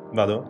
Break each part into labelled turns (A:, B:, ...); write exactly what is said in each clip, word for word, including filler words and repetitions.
A: Vado?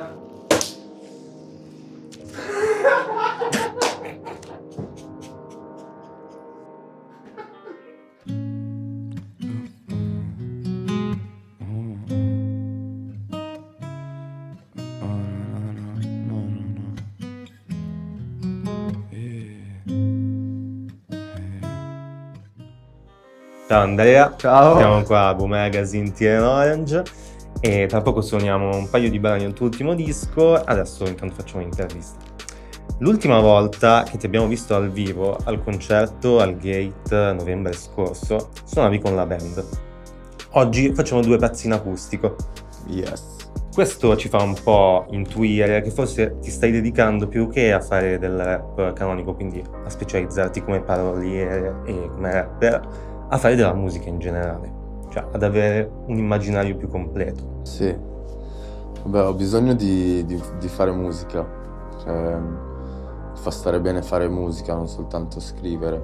A: Ciao Andrea,
B: ciao.
A: Siamo qua a Boom Magazine T N Orange e tra poco suoniamo un paio di brani del tuo ultimo disco. Adesso intanto facciamo un'intervista. L'ultima volta che ti abbiamo visto dal vivo al concerto al Gate novembre scorso suonavi con la band. Oggi facciamo due pezzi in acustico.
B: Yes.
A: Questo ci fa un po' intuire che forse ti stai dedicando più che a fare del rap canonico, quindi a specializzarti come paroliere e come rapper, a fare della musica in generale, cioè ad avere un immaginario più completo.
B: Sì, vabbè, ho bisogno di, di, di fare musica, cioè fa stare bene fare musica, non soltanto scrivere.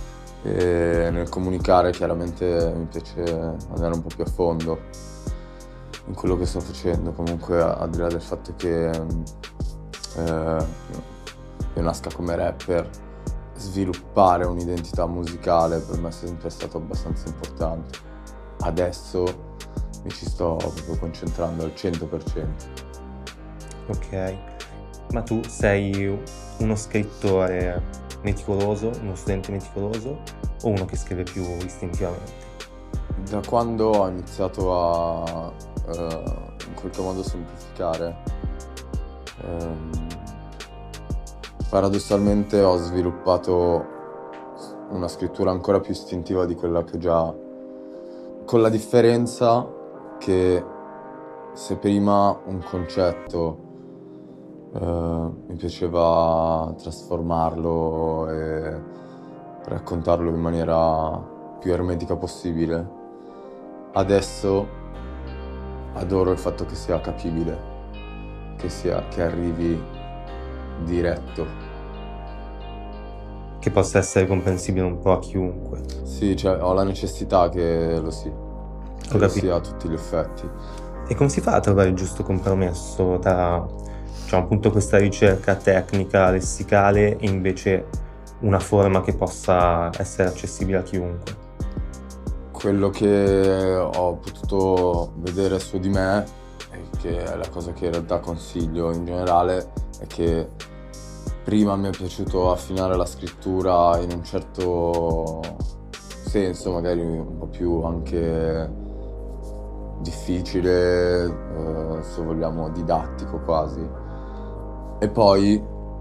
B: E nel comunicare chiaramente mi piace andare un po' più a fondo in quello che sto facendo, comunque al di là del fatto che eh, io nasca come rapper, sviluppare un'identità musicale per me è sempre stato abbastanza importante. Adesso mi ci sto proprio concentrando al cento per cento.
A: Ok, ma tu sei uno scrittore meticoloso, uno studente meticoloso o uno che scrive più istintivamente?
B: Da quando ho iniziato a uh, in qualche modo semplificare, um, paradossalmente ho sviluppato una scrittura ancora più istintiva di quella che già, con la differenza che se prima un concetto uh, mi piaceva trasformarlo e raccontarlo in maniera più ermetica possibile, adesso adoro il fatto che sia capibile, che sia, che arrivi diretto.
A: Che possa essere comprensibile un po' a chiunque.
B: Sì, cioè ho la necessità che lo sia, che lo sia a tutti gli effetti.
A: E come si fa a trovare il giusto compromesso tra, diciamo, appunto questa ricerca tecnica, lessicale e invece una forma che possa essere accessibile a chiunque?
B: Quello che ho potuto vedere su di me, e che è la cosa che in realtà consiglio in generale, è che prima mi è piaciuto affinare la scrittura in un certo senso, magari un po' più anche difficile, eh, se vogliamo didattico quasi, e poi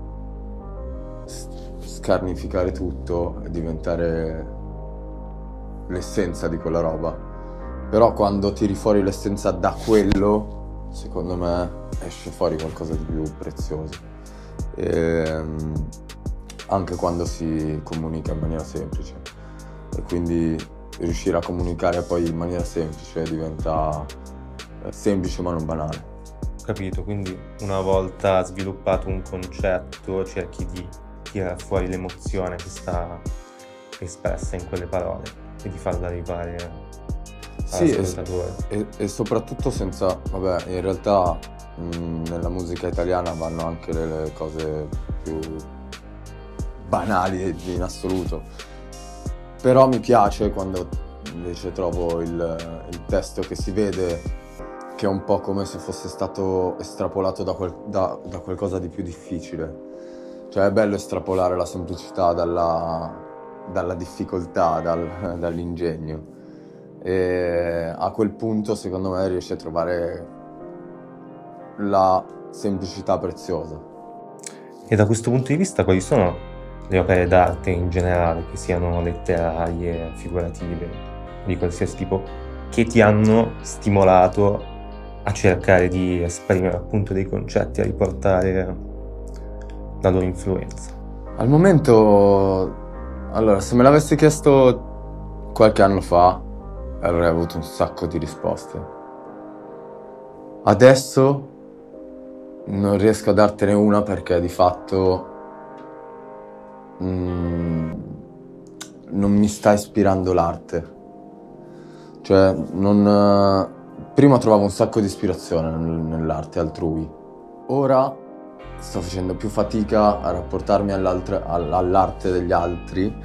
B: scarnificare tutto e diventare l'essenza di quella roba. Però quando tiri fuori l'essenza da quello, secondo me esce fuori qualcosa di più prezioso. E anche quando si comunica in maniera semplice, e quindi riuscire a comunicare poi in maniera semplice diventa semplice ma non banale.
A: Capito, quindi una volta sviluppato un concetto cerchi di tirare fuori l'emozione che sta espressa in quelle parole e di farla arrivare all'ascoltatore.
B: Sì, e, e soprattutto senza, vabbè, in realtà mh, nella musica italiana vanno anche le, le cose più banali in assoluto, però mi piace quando invece trovo il, il testo che si vede che è un po' come se fosse stato estrapolato da, quel, da, da qualcosa di più difficile. Cioè è bello estrapolare la semplicità dalla, dalla difficoltà, dal, dall'ingegno. E a quel punto secondo me riesci a trovare la semplicità preziosa.
A: E da questo punto di vista quali sono le opere d'arte in generale, che siano letterarie, figurative, di qualsiasi tipo, che ti hanno stimolato a cercare di esprimere appunto dei concetti, a riportare la loro influenza?
B: Al momento, allora, se me l'avessi chiesto qualche anno fa avrei avuto un sacco di risposte. Adesso non riesco a dartene una perché di fatto mm, non mi sta ispirando l'arte. Cioè non, prima trovavo un sacco di ispirazione nel- nell'arte altrui. Ora sto facendo più fatica a rapportarmi all'altra- all- all'arte degli altri.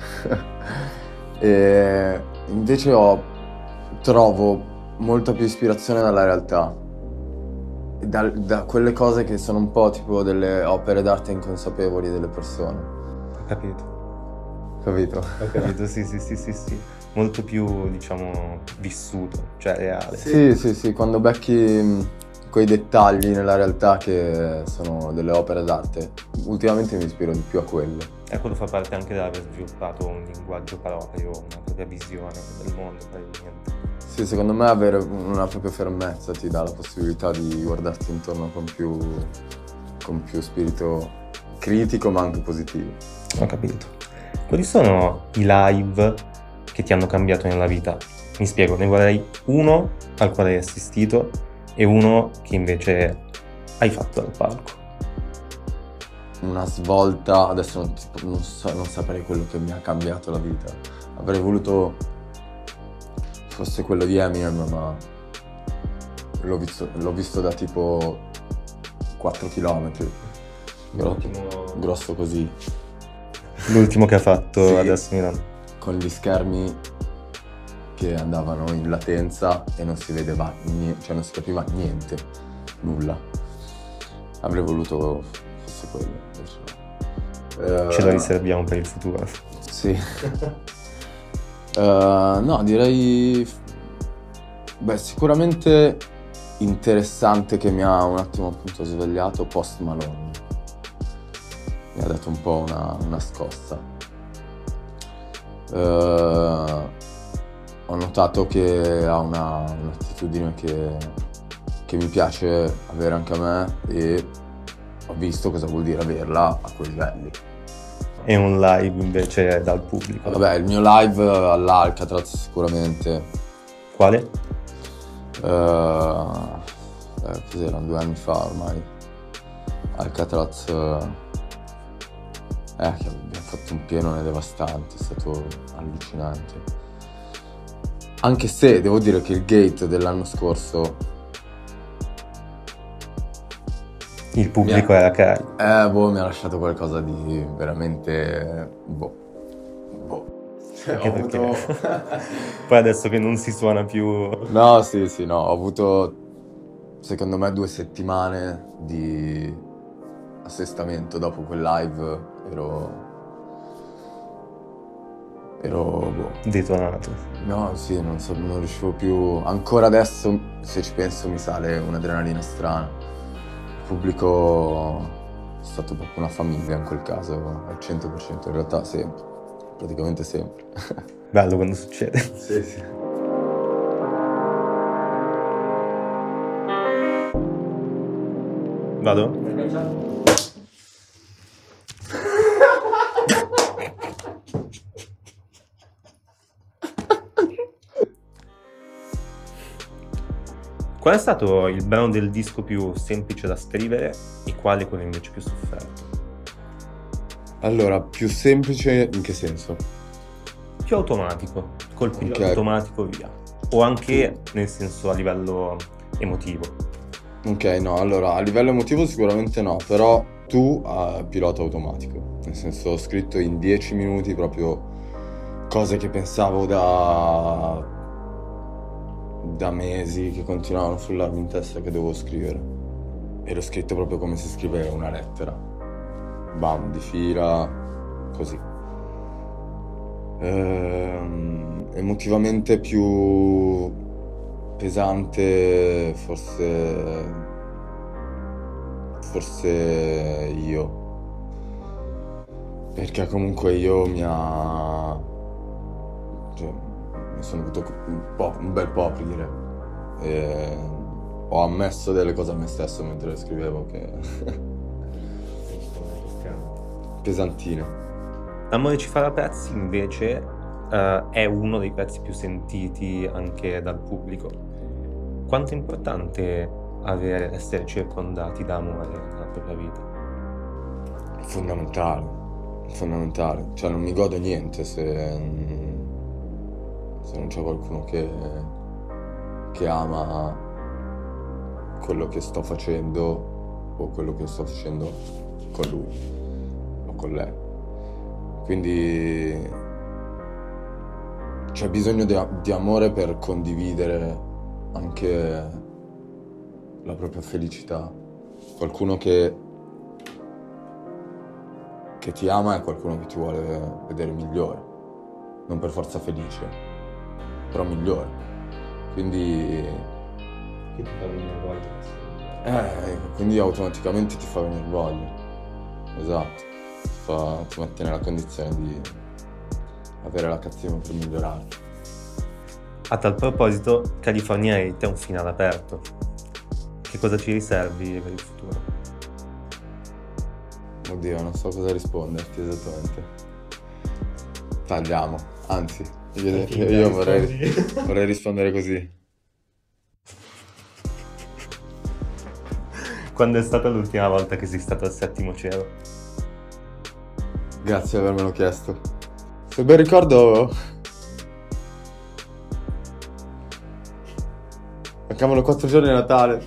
B: E invece ho, trovo molta più ispirazione dalla realtà, e dal- da quelle cose che sono un po' tipo delle opere d'arte inconsapevoli delle persone.
A: Ho capito,
B: Capito?
A: ho capito, sì, sì, sì, sì, sì. Molto più, diciamo, vissuto, cioè reale.
B: Sì, sì, sì, quando becchi mh, quei dettagli nella realtà che sono delle opere d'arte, ultimamente mi ispiro di più a quelle.
A: E quello fa parte anche dell'aver sviluppato un linguaggio proprio, una propria visione del mondo, probabilmente.
B: Sì, secondo me avere una propria fermezza ti dà la possibilità di guardarti intorno con più, con più spirito critico ma anche positivo.
A: Ho capito. Quali sono i live che ti hanno cambiato nella vita? Mi spiego, ne vorrei uno al quale hai assistito e uno che invece hai fatto dal palco.
B: Una svolta, adesso non, tipo, non, so, non saprei quello che mi ha cambiato la vita. Avrei voluto fosse quello di Eminem, ma l'ho visto, l'ho visto da tipo quattro chilometri, Gro-
A: L'ultimo-
B: grosso così,
A: L'ultimo che ha fatto
B: Sì.
A: adesso Milano.
B: con gli schermi che andavano in latenza e non si vedeva niente, cioè non si capiva niente, nulla. Avrei voluto fosse quello, invece no.
A: Ce lo
B: Eh,
A: riserviamo per il futuro.
B: Sì. Eh, no, direi... Beh, sicuramente interessante che mi ha un attimo appunto svegliato Post Malone. Mi ha dato un po' una, una scossa. Eh, ho notato che ha una, un'attitudine che, che mi piace avere anche a me e ho visto cosa vuol dire averla a quei livelli.
A: E un live invece dal pubblico.
B: Vabbè, il mio live all'Alcatraz sicuramente.
A: Quale?
B: Eh, eh, cos'erano? Due anni fa ormai. Alcatraz. Eh, eh, che abbiamo fatto un pienone devastante, è stato allucinante. Anche se devo dire che il Gate dell'anno scorso.
A: Il pubblico
B: Mi ha-
A: era carico.
B: Eh, boh, mi ha lasciato qualcosa di veramente. Boh. Boh.
A: Anche
B: Ho
A: perché
B: avuto.
A: poi adesso che non si suona più.
B: No, sì, sì, no, ho avuto secondo me due settimane di assestamento dopo quel live, ero... ero... boh.
A: Detonato.
B: No, sì, non, so, non riuscivo più... Ancora adesso, se ci penso, mi sale un'adrenalina strana. Il pubblico è stato proprio una famiglia in quel caso, al cento per cento, in realtà sempre, praticamente sempre.
A: Bello quando succede.
B: Sì, sì.
A: Vado? Qual è stato il brano del disco più semplice da scrivere e quale quello invece più sofferto?
B: Allora, più semplice in che senso?
A: Più automatico, colpito
B: Ok.
A: automatico via. O anche nel senso a livello emotivo.
B: Ok, no, allora a livello emotivo sicuramente no, però tu a pilota automatico, nel senso ho scritto in dieci minuti proprio cose che pensavo da, da mesi, che continuavano a frullarmi in testa che dovevo scrivere. E l'ho scritto proprio come si scrive una lettera, bam, di fila, così. Ehm, emotivamente più pesante forse forse io, perché comunque io mi ha cioè, mi sono avuto un, po', un bel po' a aprire e ho ammesso delle cose a me stesso mentre le scrivevo che pesantine.
A: Amore ci farà pezzi invece eh, è uno dei pezzi più sentiti anche dal pubblico. Quanto è importante avere, essere circondati da amore nella propria vita?
B: È fondamentale, è fondamentale, cioè non mi godo niente se, se non c'è qualcuno che, che ama quello che sto facendo o quello che sto facendo con lui o con lei. Quindi c'è bisogno di, di amore per condividere anche la propria felicità. Qualcuno che, che ti ama è qualcuno che ti vuole vedere migliore, non per forza felice, però migliore. Quindi
A: Che ti fa venire voglia.
B: Eh, quindi automaticamente ti fa venire voglia. Esatto. Ti, fa, ti mette nella condizione di avere la cattiva per migliorare.
A: A tal proposito, California Hate è un finale aperto. Che cosa ci riservi per il futuro?
B: Oddio, non so cosa risponderti esattamente. Tagliamo. Anzi, io, io, io vorrei, vorrei rispondere così.
A: Quando è stata l'ultima volta che sei stato al settimo cielo?
B: Grazie di avermelo chiesto. Se ben ricordo, mancavano quattro giorni a Natale.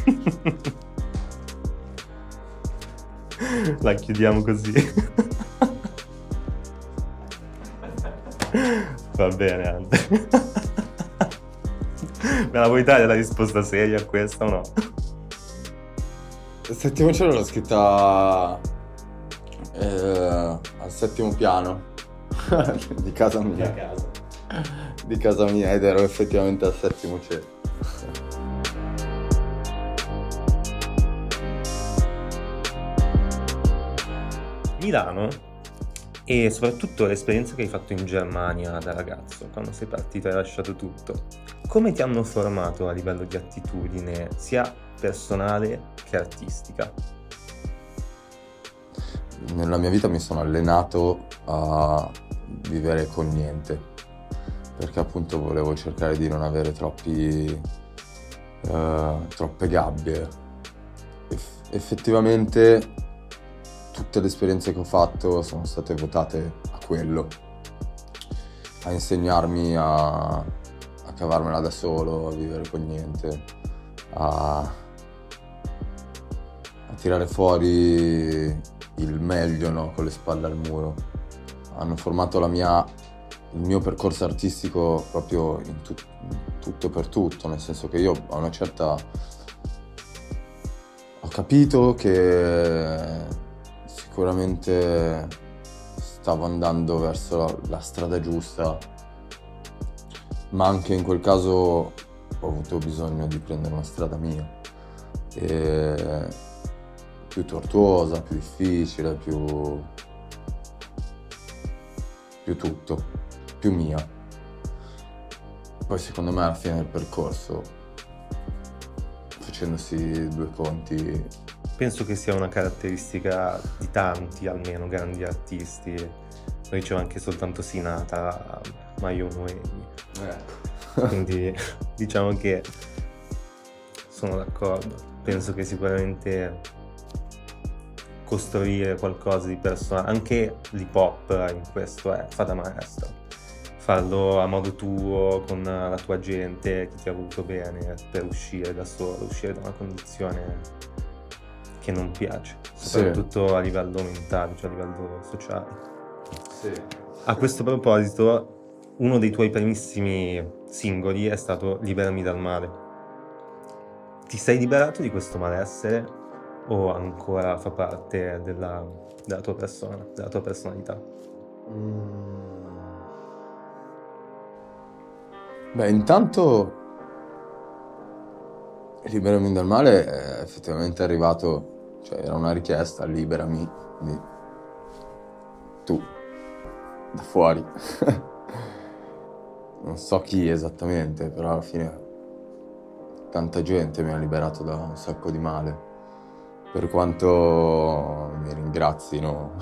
A: La chiudiamo così. Va bene, Andre. Me la vuoi dare la risposta seria a questa o no?
B: Il settimo cielo l'ho scritta eh, al settimo piano di casa mia.
A: A casa.
B: Di casa mia ed ero effettivamente al settimo cielo.
A: Milano e soprattutto l'esperienza che hai fatto in Germania da ragazzo, quando sei partito e hai lasciato tutto, come ti hanno formato a livello di attitudine sia personale che artistica?
B: Nella mia vita mi sono allenato a vivere con niente, perché appunto volevo cercare di non avere troppi eh, troppe gabbie. Eff- effettivamente tutte le esperienze che ho fatto sono state votate a quello, a insegnarmi a, a cavarmela da solo, a vivere con niente, a, a tirare fuori il meglio, no? Con le spalle al muro. Hanno formato la mia, il mio percorso artistico proprio in, tu, in tutto per tutto, nel senso che io a una certa ho capito che sicuramente stavo andando verso la, la strada giusta, ma anche in quel caso ho avuto bisogno di prendere una strada mia, e più tortuosa, più difficile, più, più tutto, più mia. Poi secondo me alla fine del percorso, facendosi due conti,
A: Penso che sia una caratteristica di tanti, almeno, grandi artisti. Lo dicevo anche soltanto Sinatra, Maio Noemi.
B: eh.
A: Quindi diciamo che sono d'accordo. Penso che sicuramente costruire qualcosa di personale, anche l'hip hop in questo è, fa da maestro. Farlo a modo tuo, con la tua gente, chi ti ha voluto bene, per uscire da solo, uscire da una condizione che non piace, soprattutto sì, a livello mentale, cioè a livello sociale.
B: Sì.
A: A questo proposito, uno dei tuoi primissimi singoli è stato Liberami dal male. Ti sei liberato di questo malessere o ancora fa parte della, della tua persona, della tua personalità?
B: Mm. Beh, intanto Liberami dal male è effettivamente arrivato, cioè era una richiesta, liberami di tu, da fuori. Non so chi esattamente, però alla fine tanta gente mi ha liberato da un sacco di male, per quanto mi ringrazino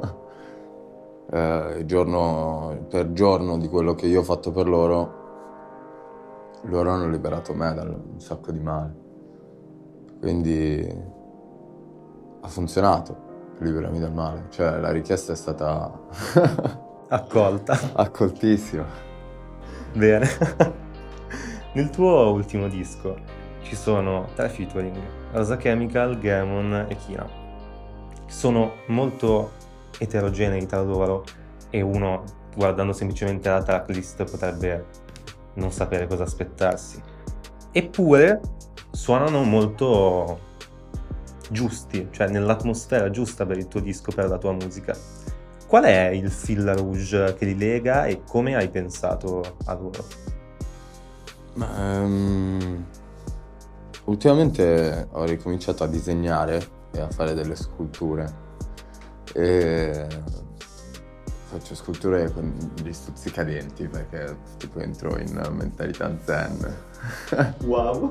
B: eh, giorno per giorno di quello che io ho fatto per loro. Loro hanno liberato me da un sacco di male, quindi ha funzionato, liberami dal male, cioè la richiesta è stata
A: accolta,
B: accoltissima.
A: Bene. Nel tuo ultimo disco ci sono tre featuring, Rosa Chemical, Gaemon e Kina. Sono molto eterogenei tra loro e uno, guardando semplicemente la tracklist, potrebbe non sapere cosa aspettarsi. Eppure suonano molto giusti, cioè nell'atmosfera giusta per il tuo disco, per la tua musica. Qual è il fil rouge che li lega e come hai pensato a loro?
B: Ma, um, ultimamente ho ricominciato a disegnare e a fare delle sculture. E faccio sculture con gli stuzzicadenti perché tipo entro in mentalità zen.
A: Wow!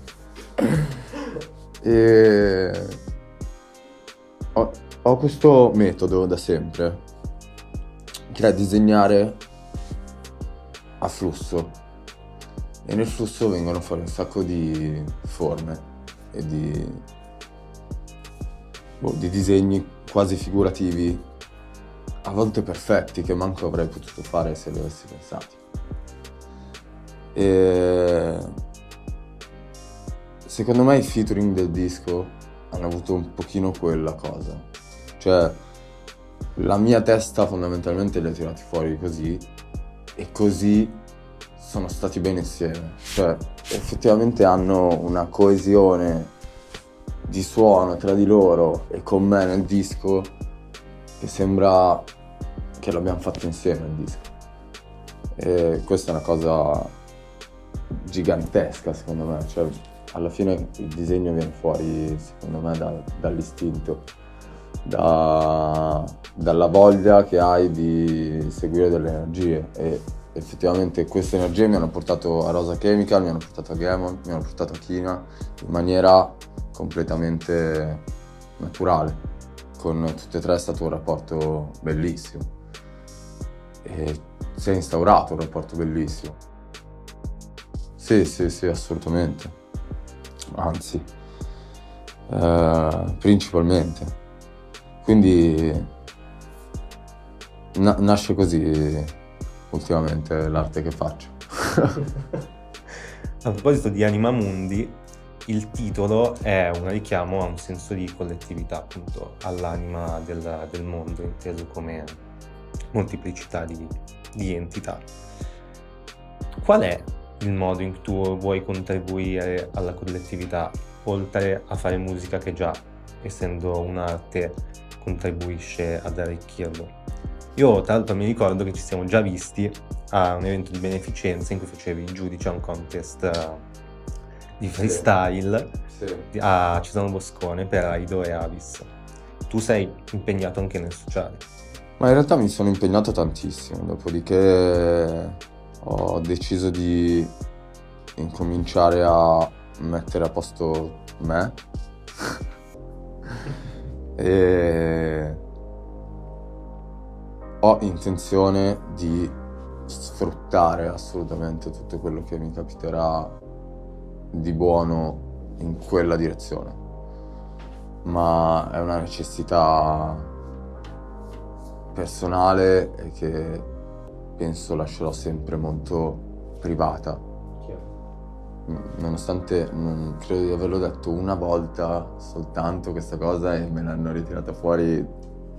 B: E ho, ho questo metodo da sempre, che è disegnare a flusso, e nel flusso vengono fuori un sacco di forme e di, boh, di disegni quasi figurativi, a volte perfetti, che manco avrei potuto fare se li avessi pensati. E secondo me i featuring del disco hanno avuto un pochino quella cosa, cioè la mia testa fondamentalmente li ha tirati fuori così, e così sono stati bene insieme, cioè effettivamente hanno una coesione di suono tra di loro e con me nel disco che sembra che l'abbiamo fatto insieme il disco, e questa è una cosa gigantesca secondo me, cioè alla fine il disegno viene fuori secondo me da, dall'istinto, da, dalla voglia che hai di seguire delle energie, e effettivamente queste energie mi hanno portato a Rosa Chemical, mi hanno portato a Gaemon, mi hanno portato a Kina in maniera completamente naturale. Con tutte e tre è stato un rapporto bellissimo e si è instaurato un rapporto bellissimo. Sì, sì, sì, assolutamente. Anzi, eh, principalmente. Quindi na- nasce così ultimamente l'arte che faccio.
A: A proposito di Anima Mundi, il titolo è un richiamo a un senso di collettività, appunto, all'anima del, del mondo, inteso come molteplicità di, di entità. Qual è il modo in cui tu vuoi contribuire alla collettività, oltre a fare musica che già, essendo un'arte, contribuisce ad arricchirlo? Io tra l'altro mi ricordo che ci siamo già visti a un evento di beneficenza in cui facevi il giudice a un contest di freestyle,
B: Sì. Sì.
A: a Cesano Boscone per Aido e Avis. Tu sei impegnato anche nel sociale.
B: Ma in realtà mi sono impegnato tantissimo, dopodiché ho deciso di incominciare a mettere a posto me e ho intenzione di sfruttare assolutamente tutto quello che mi capiterà di buono in quella direzione, ma è una necessità personale e che penso lascerò sempre molto privata, nonostante non credo di averlo detto una volta soltanto questa cosa e me l'hanno ritirata fuori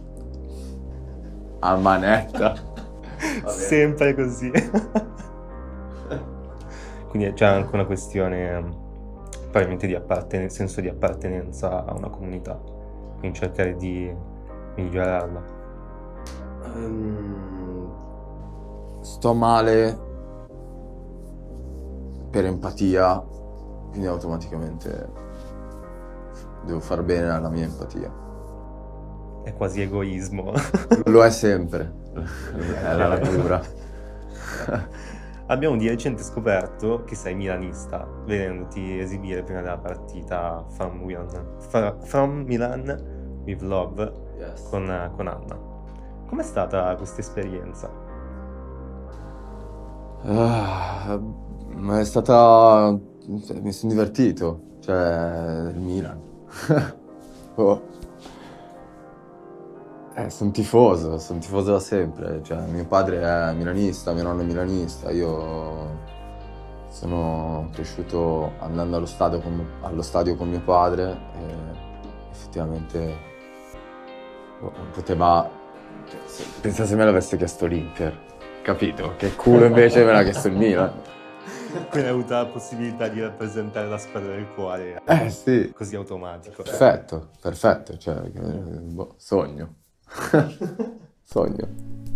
B: a manetta.
A: Sempre così. Quindi c'è anche una questione probabilmente di apparten- senso di appartenenza a una comunità, quindi cercare di migliorarla.
B: Um, sto male per empatia, quindi automaticamente devo far bene alla mia empatia.
A: È quasi egoismo.
B: Lo è sempre, è la natura.
A: Abbiamo di recente scoperto che sei milanista, vedendoti esibire prima della partita From Milan, From Milan with Love, yes, con, con Anna. Com'è stata questa esperienza?
B: Ah, ma è stata... mi sono divertito, cioè il Milan. Oh. Eh, sono tifoso, sono tifoso da sempre, cioè mio padre è milanista, mio nonno è milanista, io Sono cresciuto andando allo stadio con, allo stadio con mio padre e effettivamente boh, poteva... Pensa se me l'avesse chiesto l'Inter, capito? Che culo invece me l'ha chiesto il Milan.
A: Quindi hai avuto la possibilità di rappresentare la squadra del cuore.
B: Eh sì.
A: Così automatico.
B: Perfetto, perfetto, cioè, boh, sogno. Sogno.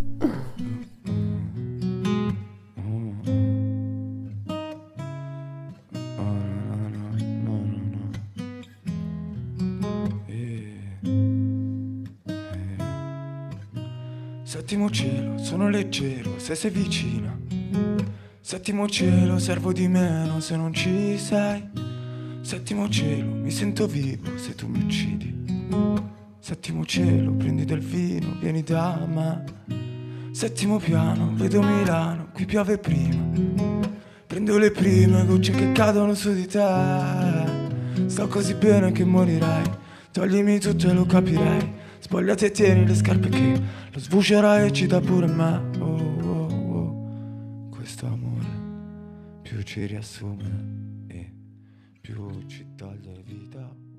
C: Settimo cielo, sono leggero se sei vicina. Settimo cielo, servo di meno se non ci sei. Settimo cielo, mi sento vivo se tu mi uccidi. Settimo cielo, prendi del vino, vieni da me. Settimo piano, vedo Milano, qui piove prima. Prendo le prime gocce che cadono su di te. Sto così bene che morirai. Toglimi tutto e lo capirei. Spogliati e tieni le scarpe che lo sbucerai e ci dà pure me. Oh, oh, oh. Questo amore più ci riassume e più ci toglie vita.